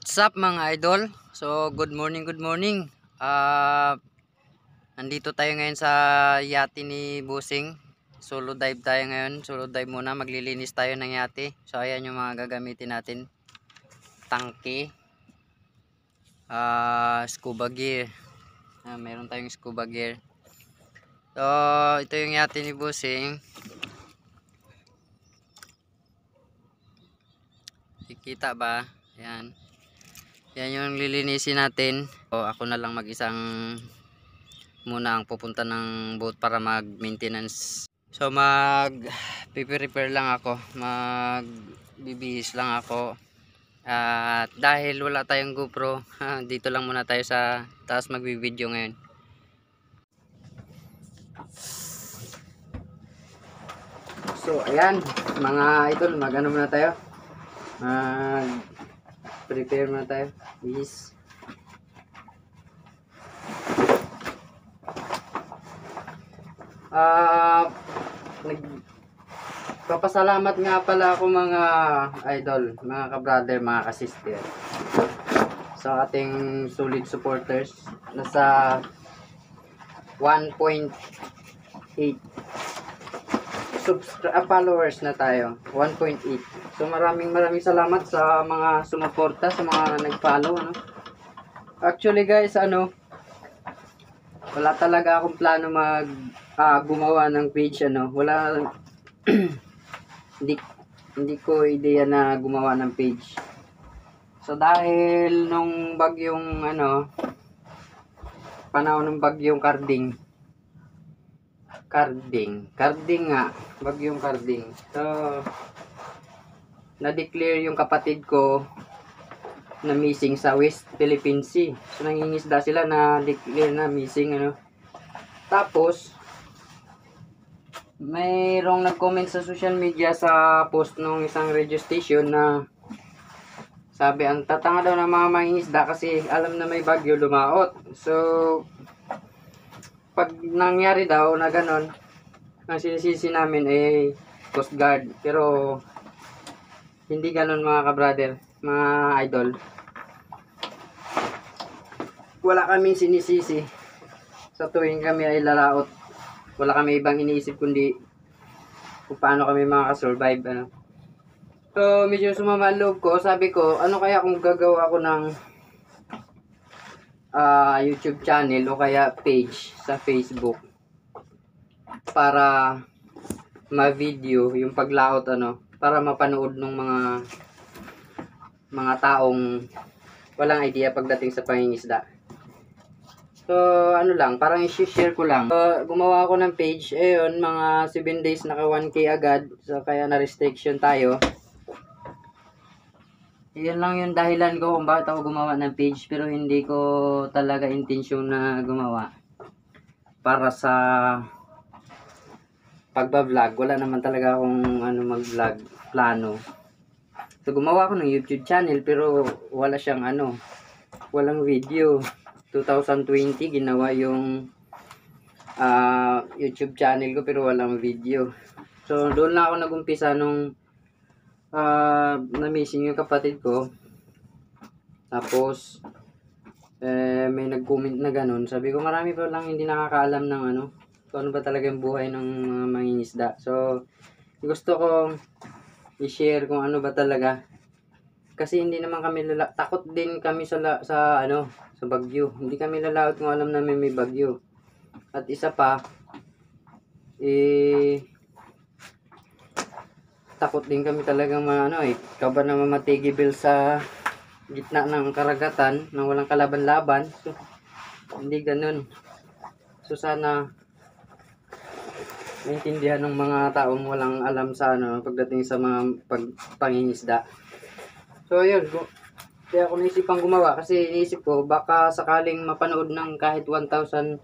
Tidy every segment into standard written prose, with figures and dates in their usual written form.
What's up mga idol? So good morning, good morning. Nandito tayo ngayon sa yate ni Busing. Solo dive tayo ngayon. Solo dive muna, maglilinis tayo ng yate. So ayan yung mga gagamitin natin. Tangke, scuba gear. Meron tayong scuba gear. So ito yung yate ni Busing. Kikita ba? Ayan. Yan yung lilinisin natin. So, ako na lang mag-isang muna ang pupunta ng boat para mag-maintenance. So mag-repair lang ako. Magbibihis lang ako. At dahil wala tayong GoPro, dito lang muna tayo sa taas magbi-video ngayon. So ayan, mga idol, mag-ano muna tayo. Prepare muna tayo. Bihis. Nagpapasalamat nga pala ako mga idol, mga ka-brother, mga ka-sister, sa ating solid supporters. Nasa 1.8 followers na tayo. 1.8. So maraming salamat sa mga sumuporta, sa mga nag-follow, ano? Actually guys, wala talaga akong plano gumawa ng page, wala. hindi ko ideya na gumawa ng page. So dahil nung bagyong panahon ng bagyong Karding nga, bagyong Karding. So na-declare yung kapatid ko na missing sa West Philippine Sea. So nangingisda sila, na declare na missing, Tapos mayroong nag-comment sa social media sa post ng isang radio station na sabi, ang tatanga daw ng mga mangingisda kasi alam na may bagyo, lumaot. So pag nangyari daw na ganon, ang sinisisi namin ay Coast Guard. Pero hindi ganon mga ka-brother, mga idol. Wala kaming sinisisi sa tuwing kami ay lalaot. Wala kami ibang iniisip kundi kung paano kami makakasurvive, So medyo sumama ang loob ko. Sabi ko, ano kaya kung gagawa ako ng YouTube channel o kaya page sa Facebook para ma-video yung paglaot, para mapanood ng mga taong walang idea pagdating sa pangingisda. So parang i-share ko lang. So, gumawa ako ng page, mga 7 days naka 1K agad. So kaya na restriction tayo. Yan lang yung dahilan ko kung bakit ako gumawa ng page, pero hindi ko talaga intensyon na gumawa para sa pagba-vlog. Wala naman talaga akong mag-vlog plano. So gumawa ako ng YouTube channel pero wala siyang walang video. 2020 ginawa yung YouTube channel ko pero walang video. So doon lang ako nagumpisa nung na-missing yung kapatid ko. Tapos may nag-comment na ganun. Sabi ko, marami pa lang hindi nakakaalam ng kung ano ba talaga yung buhay ng mga mangingisda. So gusto ko i-share kung ano ba talaga. Kasi hindi naman kami takot din kami sa bagyo. Hindi kami lalaot kung alam namin may bagyo. At isa pa, takot din kami talagang kaba na mamatigibel sa gitna ng karagatan na walang kalaban-laban. So hindi ganun. So sana maintindihan ng mga taong walang alam sa pagdating sa mga pangingisda. So yun, kaya ako naisipang gumawa kasi iniisip ko baka sakaling mapanood ng kahit 1,000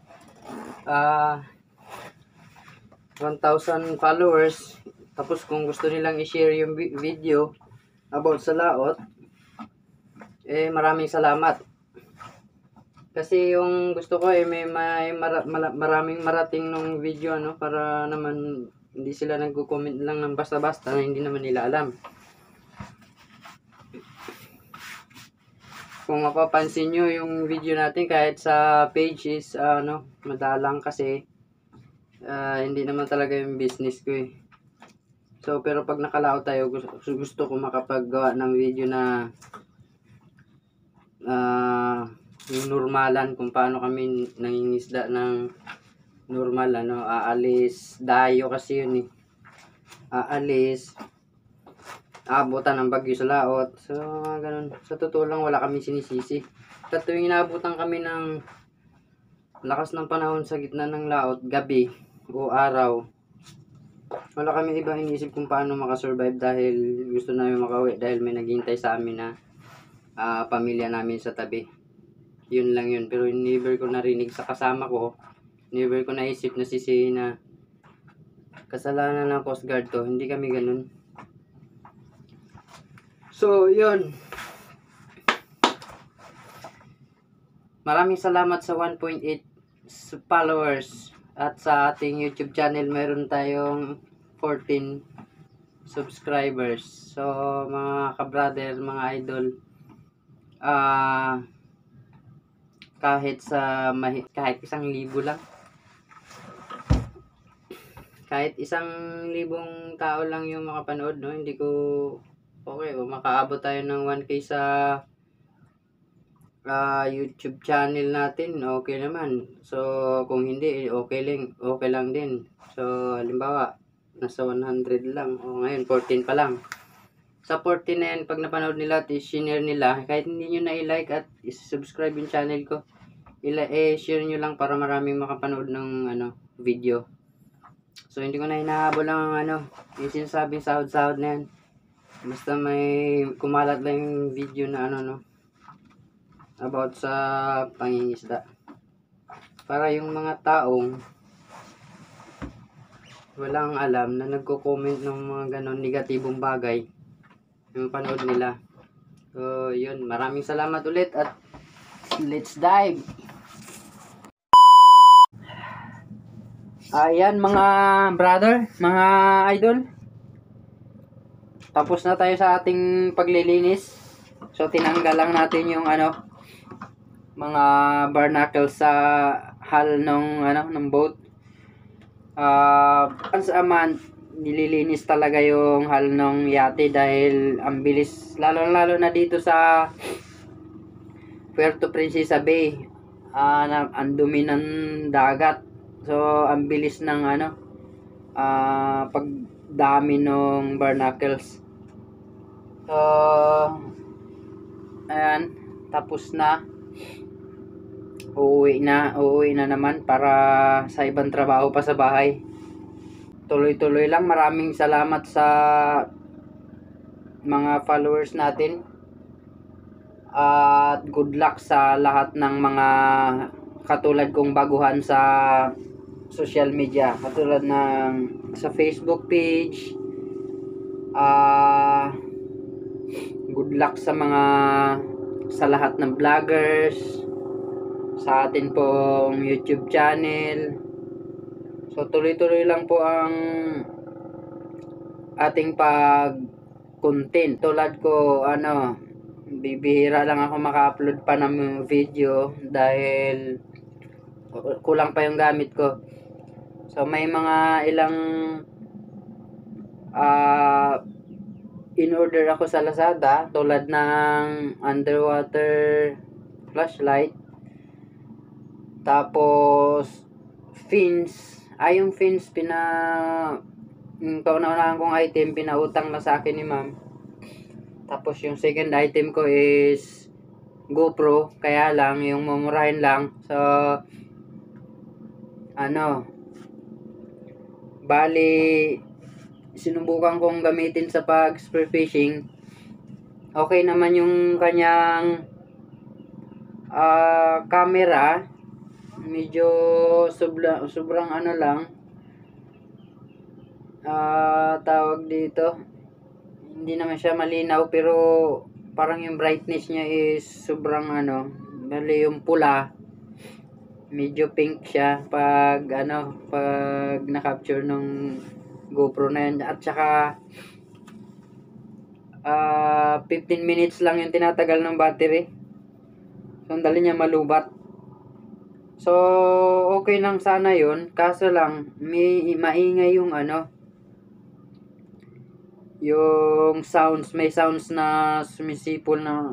followers. Tapos kung gusto nilang i-share yung video about sa laot, maraming salamat. Kasi yung gusto ko may maraming marating nung video para naman hindi sila nagko-comment lang ng basta-basta na hindi naman nila alam. Kung mapapansin nyo yung video natin kahit sa page is madalang kasi hindi naman talaga yung business ko eh. So pero pag nakalaot tayo, gusto ko makapaggawa ng video na yung normalan kung paano kami nangingisda ng normal aalis dayo kasi yun eh. Aalis abutan ng bagyo sa laot. So ganun. Sa totoo lang wala kami sinisisi. At tuwing inaabutan kami ng lakas ng panahon sa gitna ng laot, gabi o araw, wala kami ibang inisip kung paano makasurvive dahil gusto namin makauwi dahil may naghihintay sa amin na pamilya namin sa tabi. Yun lang yun. Pero never ko narinig sa kasama ko, never ko naisip na sisihin na kasalanan ng Coast Guard to. Hindi kami ganun. So, yun. Maraming salamat sa 1.8 followers. At sa ating YouTube channel, meron tayong 14 subscribers. So, mga ka-brother, mga idol, kahit 1,000 lang, kahit 1,000 tao lang yung makapanood, no? Hindi ko okay, o makaabot tayo ng 1K sa YouTube channel natin, okay naman. So kung hindi, okay lang din. So halimbawa nasa 100 lang, o ngayon 14 pa lang. Sa 14 na yan, pag napanood nila at i-share nila, kahit hindi nyo na i-like at i-subscribe yung channel ko, share nyo lang para maraming makapanood ng video. So hindi ko na hinahabol ang yung sinasabing sahod-sahod na yan. Basta may kumalat lang yung video na about sa pangingisda. Para yung mga taong walang alam na nagko-comment ng mga ganon negatibong bagay, yung panood nila. So yun, maraming salamat ulit at let's dive. Ayan mga brother, mga idol, tapos na tayo sa ating paglilinis. So tinanggal lang natin yung mga barnacles sa hull ng boat. Once a month nililinis talaga yung hull ng yate dahil ang bilis, lalo na dito sa Puerto Princesa Bay. Ang dumi ng dagat. So ang bilis ng pagdami ng barnacles. So ayan, tapos na. Uuwi na naman para sa ibang trabaho pa sa bahay. Tuloy-tuloy lang. Maraming salamat sa mga followers natin. At good luck sa lahat ng mga katulad kong baguhan sa social media. Katulad ng sa Facebook page. Good luck sa lahat ng vloggers, sa atin pong YouTube channel. So tuloy-tuloy lang po ang ating pag-content. Tulad ko bibihira lang ako maka-upload pa ng video dahil kulang pa yung gamit ko. So may mga ilang in-order ako sa Lazada, tulad ng underwater flashlight, tapos fins. Yung fins yung kauna-unahan kong item pinautang na sa akin ni ma'am. Tapos yung second item ko is GoPro, kaya lang yung mumurahin lang. So bali sinubukan kong gamitin sa spearfishing. Okay naman yung kanyang camera. Medyo sobrang lang tawag dito, hindi naman siya malinaw, pero parang yung brightness niya is sobrang bali yung pula medyo pink siya pag na-capture nung GoPro na yan. At saka 15 minutes lang yung tinatagal ng battery. So, ang dali niya malubat. So, okay lang sana yun. Kaso lang, maingay yung yung sounds. May sounds na sumisipol na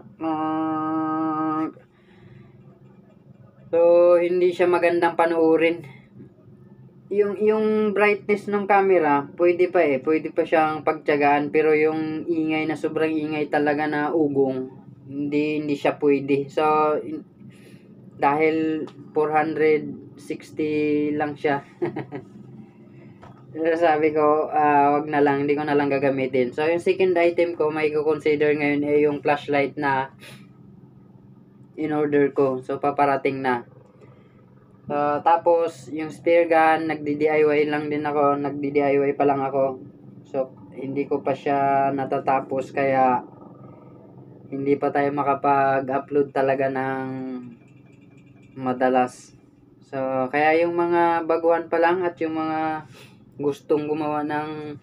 so, hindi siya magandang panoorin. Yung brightness ng camera, pwede pa siyang pagtiyagaan, pero yung ingay na sobrang ingay talaga na ugong, hindi siya pwede. So, dahil 460 lang siya. Sabi ko, wag na lang, hindi ko na lang gagamitin. So, yung second item ko, may consider ngayon ay yung flashlight na in-order ko. So, paparating na. Tapos, yung spear gun, nagdi-DIY lang din ako. Nagdi-DIY pa lang ako. So, hindi ko pa siya natatapos. Kaya, hindi pa tayo makapag-upload talaga ng madalas. So, kaya yung mga baguhan pa lang at yung mga gustong gumawa ng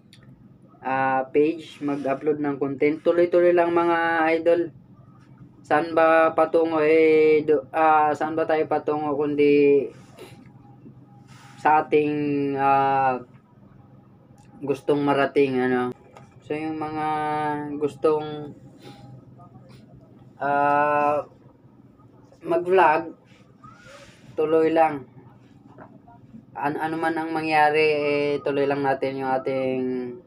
page, mag-upload ng content, tuloy-tuloy lang mga idol. Saan ba patungo saan ba tayo patungo kundi sa ating gustong marating So yung mga gustong mag-vlog, tuloy lang. Ano man ang mangyari, tuloy lang natin yung ating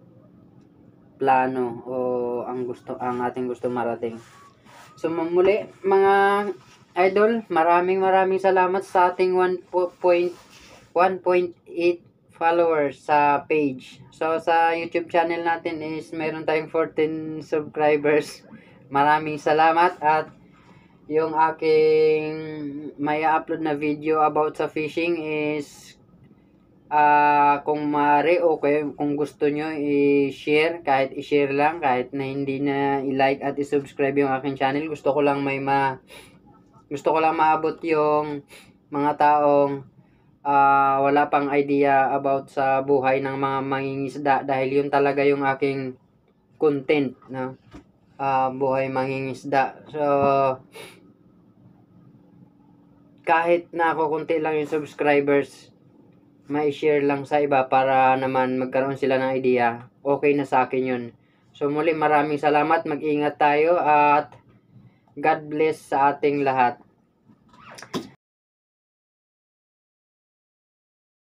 plano o ang ating gusto marating. So muli mga idol, maraming salamat sa ating 1.8 followers sa page. So sa YouTube channel natin is meron tayong 14 subscribers. Maraming salamat. At yung aking may upload na video about sa fishing is kung maaari o kung gusto nyo i-share, kahit i-share lang, kahit na hindi na i-like at i-subscribe yung aking channel. Gusto ko lang maabot yung mga taong wala pang idea about sa buhay ng mga mangingisda, dahil yun talaga yung aking content, no? Buhay mangingisda. So, kahit na kukunti lang yung subscribers, may share lang sa iba para naman magkaroon sila ng idea, okay na sa akin yun. So muli, maraming salamat, mag-ingat tayo at God bless sa ating lahat.